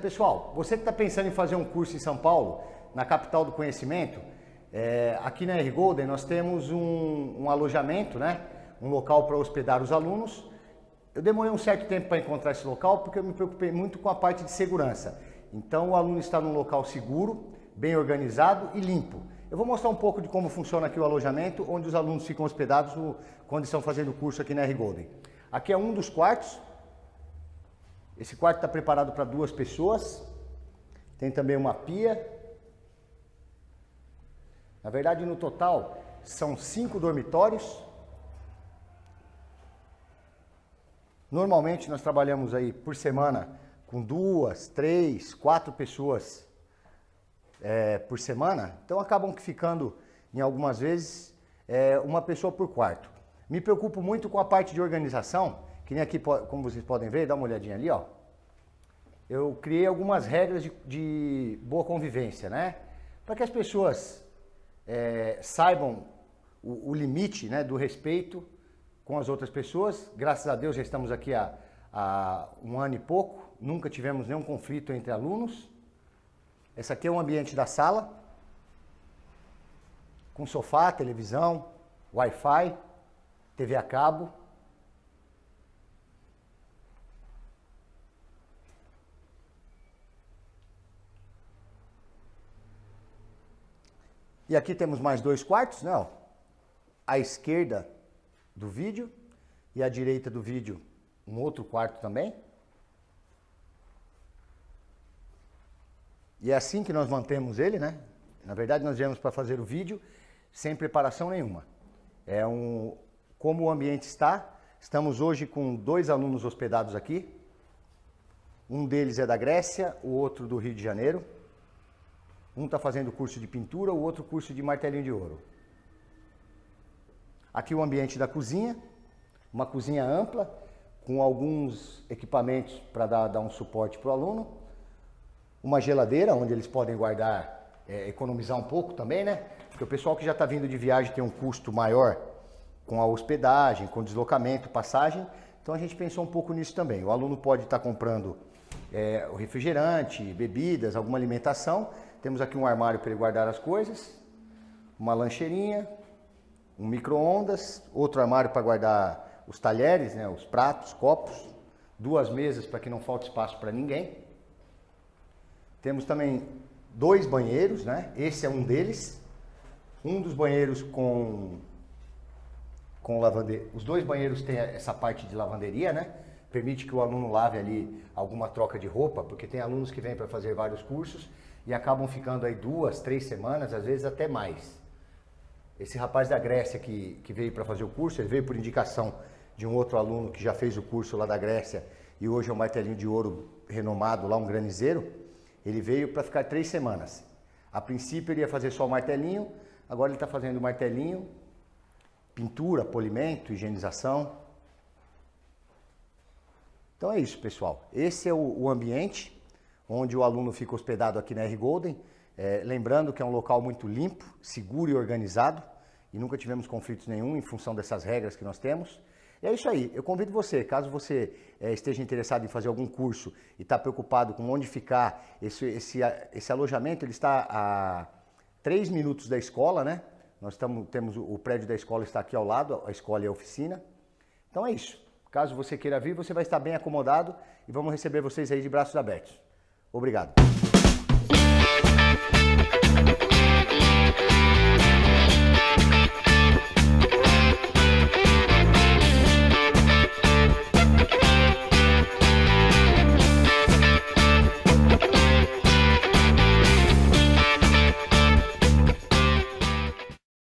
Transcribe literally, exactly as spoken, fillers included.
Pessoal, você que está pensando em fazer um curso em São Paulo, na capital do conhecimento, é, aqui na R Golden nós temos um, um alojamento, né? Um local para hospedar os alunos. Eu demorei um certo tempo para encontrar esse local porque eu me preocupei muito com a parte de segurança. Então o aluno está num local seguro, bem organizado e limpo. Eu vou mostrar um pouco de como funciona aqui o alojamento, onde os alunos ficam hospedados no, quando estão fazendo o curso aqui na R Golden. Aqui é um dos quartos. Esse quarto está preparado para duas pessoas. Tem também uma pia. Na verdade, no total, são cinco dormitórios. Normalmente, nós trabalhamos aí por semana com duas, três, quatro pessoas é, por semana. Então, acabam ficando, em algumas vezes, é, uma pessoa por quarto. Me preocupo muito com a parte de organização. Que nem aqui, como vocês podem ver, dá uma olhadinha ali, ó. Eu criei algumas regras de, de boa convivência, né? Para que as pessoas é, saibam o, o limite, né, do respeito com as outras pessoas. Graças a Deus já estamos aqui há, há um ano e pouco, nunca tivemos nenhum conflito entre alunos. Esse aqui é o ambiente da sala, com sofá, televisão, Wi-Fi, T V a cabo. E aqui temos mais dois quartos, né? À esquerda do vídeo e à direita do vídeo um outro quarto também. E é assim que nós mantemos ele, né? Na verdade, nós viemos para fazer o vídeo sem preparação nenhuma. É um, como o ambiente está, estamos hoje com dois alunos hospedados aqui. Um deles é da Grécia, o outro do Rio de Janeiro. Um está fazendo curso de pintura, o outro curso de martelinho de ouro. Aqui o ambiente da cozinha, uma cozinha ampla, com alguns equipamentos para dar, dar um suporte para o aluno. Uma geladeira, onde eles podem guardar, é, economizar um pouco também, né? Porque o pessoal que já está vindo de viagem tem um custo maior com a hospedagem, com deslocamento, passagem. Então a gente pensou um pouco nisso também. O aluno pode estar tá comprando é, o refrigerante, bebidas, alguma alimentação. Temos aqui um armário para ele guardar as coisas, uma lancheirinha, um micro-ondas, outro armário para guardar os talheres, né, os pratos, copos, duas mesas para que não falte espaço para ninguém. Temos também dois banheiros, né? Esse é um deles. Um dos banheiros com, com lavanderia. Os dois banheiros têm essa parte de lavanderia, né? Permite que o aluno lave ali alguma troca de roupa, porque tem alunos que vêm para fazer vários cursos e acabam ficando aí duas, três semanas, às vezes até mais. Esse rapaz da Grécia que, que veio para fazer o curso, ele veio por indicação de um outro aluno que já fez o curso lá da Grécia e hoje é um martelinho de ouro renomado lá, um granizeiro. Ele veio para ficar três semanas. A princípio ele ia fazer só o martelinho, agora ele está fazendo o martelinho, pintura, polimento, higienização. Então é isso, pessoal. Esse é o, o ambiente onde o aluno fica hospedado aqui na R Golden. É, lembrando que é um local muito limpo, seguro e organizado e nunca tivemos conflitos nenhum em função dessas regras que nós temos. E é isso aí. Eu convido você, caso você é, esteja interessado em fazer algum curso e está preocupado com onde ficar, esse, esse, esse alojamento ele está a três minutos da escola, né? Nós estamos, temos o prédio da escola está aqui ao lado, a escola e a oficina. Então é isso. Caso você queira vir, você vai estar bem acomodado e vamos receber vocês aí de braços abertos. Obrigado.